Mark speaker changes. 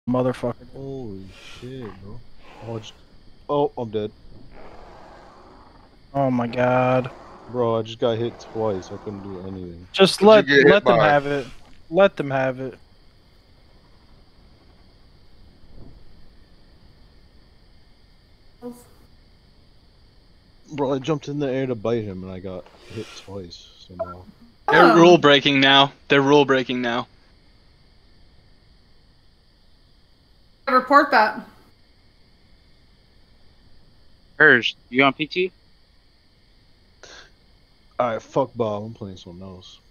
Speaker 1: Motherfucker.
Speaker 2: Holy shit, bro. Oh, I'm dead.
Speaker 1: Oh my god.
Speaker 2: Bro, I just got hit twice. I couldn't do anything.
Speaker 1: Just
Speaker 3: What'd you get hit
Speaker 1: let them
Speaker 3: by?
Speaker 1: have it. Let them have it.
Speaker 2: Bro, I jumped in the air to bite him and I got hit twice somehow.
Speaker 4: They're rule breaking now. They're rule breaking now.
Speaker 5: Report that.
Speaker 6: Hers, you on PT?
Speaker 2: Alright, fuck Bob. I'm playing something else.